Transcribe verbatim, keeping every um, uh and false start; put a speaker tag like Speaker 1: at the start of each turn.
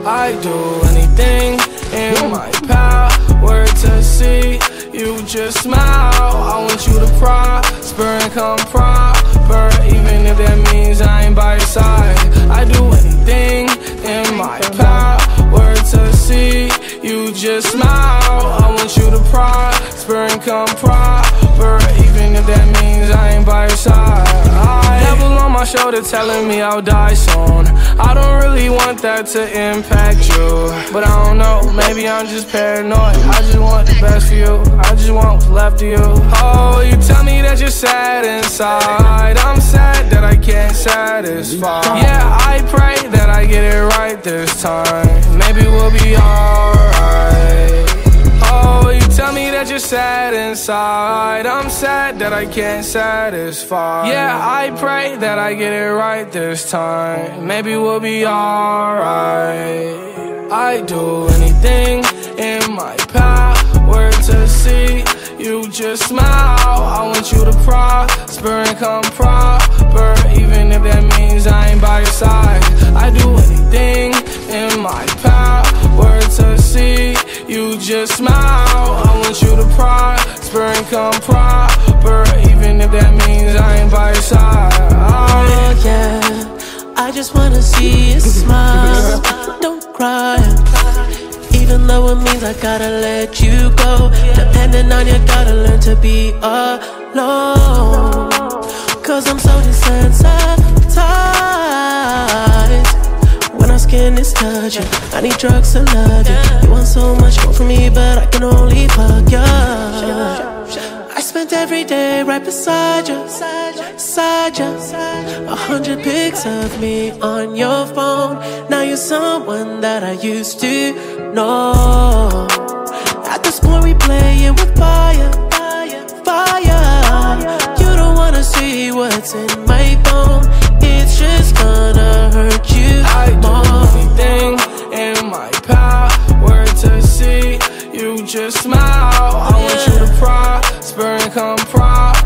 Speaker 1: I do anything in my power to see you just smile. I want you to prosper and come proper, even if that means I ain't by your side. I do anything in my power to see you just smile. I want you to prosper and come proper, even if that means I ain't by your side. I devil on my shoulder telling me I'll die soon. I don't really want that to impact you, but I don't know, maybe I'm just paranoid. I just want the best for you, I just want what's left of you. Oh, you tell me that you're sad inside. I'm sad that I can't satisfy. Yeah, I pray that I get it right this time. Maybe we'll be alright. Oh, you tell me that you're sad inside. I'm sad that I can't satisfy. Yeah, I pray that I get it right this time. Maybe we'll be alright. I do anything in my power to see you just smile. I want you to prosper and come proper, even if that means I ain't by your side. I do anything in my power to see you just smile. I want you to prosper and come proper, even if that means I ain't by your side.
Speaker 2: Oh yeah, I just wanna see you smile. Don't cry, even though it means I gotta let you go. Depending on you, gotta learn to be alone. Cause I'm so desensitized when our skin is touching. I need drugs to love you. You want so much more from me, but I can only fuck you. I spent every day right beside you, beside you. A hundred pics of me on your phone. Now you're someone that I used to know. At this point we playing with fire, fire. You don't wanna see what's in my phone. It's just gonna hurt you more.
Speaker 1: I do anything in my power to see you just smile. I want you to prosper and come proper,